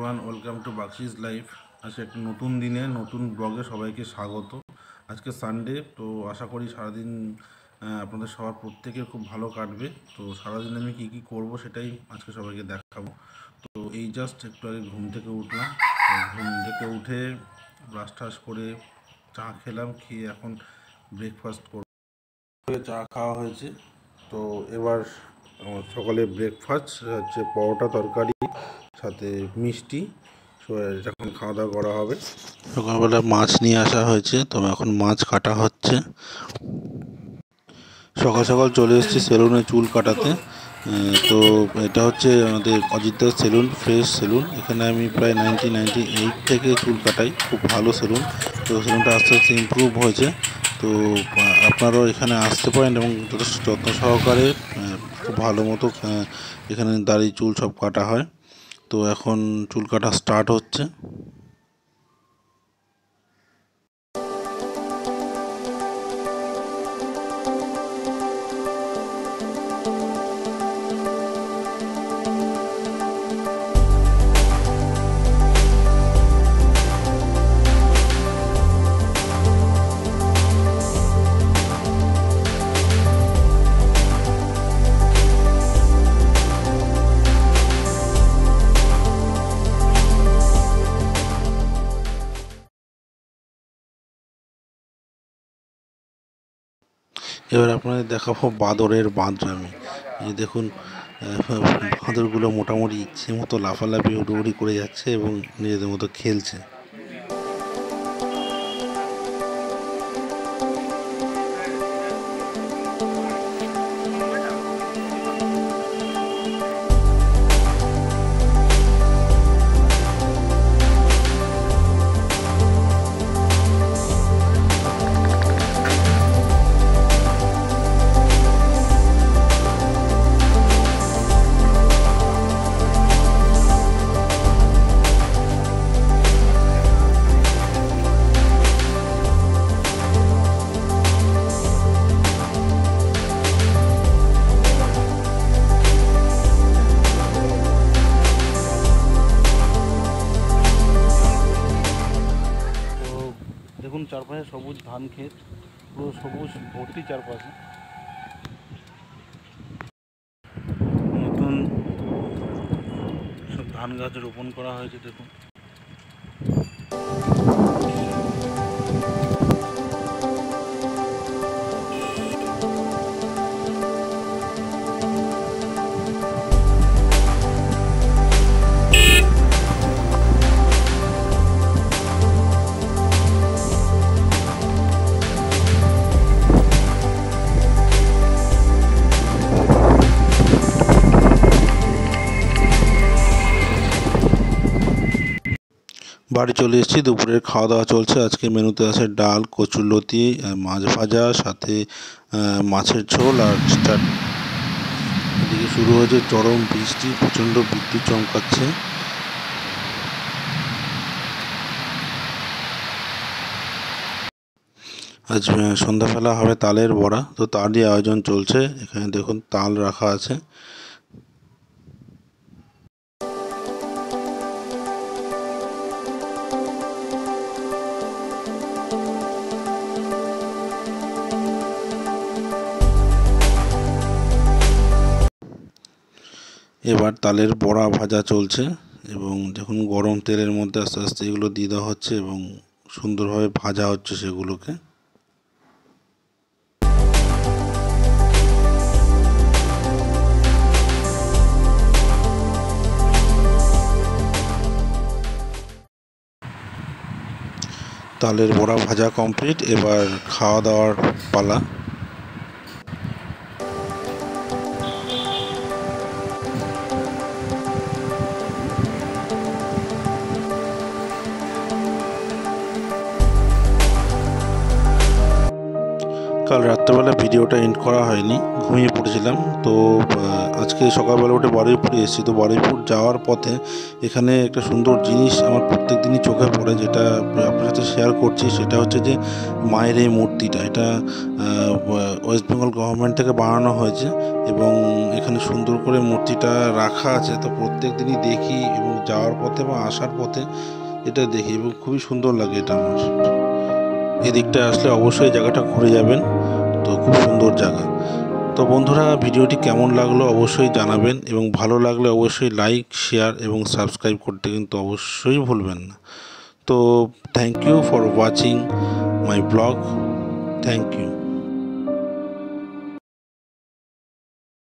Everyone, welcome to Bagchi's life. আজকে একটা নতুন দিনে নতুন ব্লগে সবাইকে স্বাগত। আজকে সানডে, তো আশা করি সারাদিন আপনাদের সবার প্রত্যেকের খুব ভালো কাটবে। তো সারাদিন আমি কি কি করব সেটাই আজকে সবাইকে দেখাবো। তো এই জাস্ট একটু আগে ঘুম থেকে উঠলাম। ঘুম থেকে উঠে ব্রাশ টাশ করে চা খেলাম, খেয়ে এখন ব্রেকফাস্ট করব। চা খাওয়া হয়েছে। তো এবার সকালে ব্রেকফাস্ট হচ্ছে পরোটা তরকারি সাথে মিষ্টি। এখন খাওয়া দাওয়া করা হবে। সকালবেলা মাছ নিয়ে আসা হয়েছে, তো এখন মাছ কাটা হচ্ছে। সকাল সকাল চলে এসেছি সেলুনে চুল কাটাতে। তো এটা হচ্ছে আমাদের অজিতদার সেলুন, ফ্রেশ সেলুন। এখানে আমি প্রায় 1998 থেকে চুল কাটাই, খুব ভালো সেলুন। তো সেলুনটা আস্তে আস্তে ইমপ্রুভ হয়েছে। তো আপনারাও এখানে আসতে পারেন এবং যথেষ্ট যত্ন সহকারে খুব ভালো মতো এখানে দাড়ি চুল সব কাটা হয়। তো এখন চুল কাটা স্টার্ট হচ্ছে। এবার আপনাদের দেখাবো বাঁদরের বাঁদরামি। এই দেখুন, বাঁদরগুলো মোটামুটি ইচ্ছে মতো লাফালাফি উড়ি করে যাচ্ছে এবং নিজেদের মতো খেলছে। দেখুন চারপাশে সবুজ ধান ক্ষেত, পুরো সবুজ ভর্তি চারপাশে। নতুন সব ধান গাছ রোপণ করা হয়েছে দেখুন। বাড়ি চলে এসেছি, দুপুরের খাওয়া দাওয়া চলছে। আজকে মেনুতে আছে ডাল, কচুরলতি, মাছ ভাজা, সাথে মাছের ঝোল আর চাটনি। এদিকে শুরু হয়েছে চরম বৃষ্টি, প্রচণ্ড বিদ্যুৎ চমকাচ্ছে। আজ সন্ধ্যাবেলা হবে তালের বড়া, তো তারই আয়োজন চলছে। এখানে দেখুন তাল রাখা আছে। এবার তালের বড়া ভাজা চলছে এবং দেখুন গরম তেলের মধ্যে আস্তে আস্তে এগুলো দিয়ে দেওয়া হচ্ছে এবং সুন্দরভাবে ভাজা হচ্ছে সেগুলোকে। তালের বড়া ভাজা কমপ্লিট, এবার খাওয়া দাওয়ার পালা। কাল রাত্রেবেলা ভিডিওটা এন্ড করা হয়নি, ঘুমিয়ে পড়েছিলাম। তো আজকে সকালবেলা উঠে বারুইপুরে এসেছি। তো বারুইপুর যাওয়ার পথে এখানে একটা সুন্দর জিনিস আমার প্রত্যেক দিনই চোখে পড়ে, যেটা আপনার সাথে শেয়ার করছি। সেটা হচ্ছে যে মায়ের এই মূর্তিটা, এটা ওয়েস্ট বেঙ্গল গভর্নমেন্ট থেকে বানানো হয়েছে এবং এখানে সুন্দর করে মূর্তিটা রাখা আছে। তো প্রত্যেক দিনই দেখি এবং যাওয়ার পথে বা আসার পথে এটা দেখি এবং খুবই সুন্দর লাগে এটা আমার। এদিকটা আসলে অবশ্যই জায়গাটা ঘুরে যাবেন, তো খুব সুন্দর জায়গা। তো বন্ধুরা, ভিডিওটি কেমন লাগলো অবশ্যই জানাবেন এবং ভালো লাগলে অবশ্যই লাইক, শেয়ার এবং সাবস্ক্রাইব করতে কিন্তু অবশ্যই ভুলবেন না। তো thank you for watching my blog. Thank you.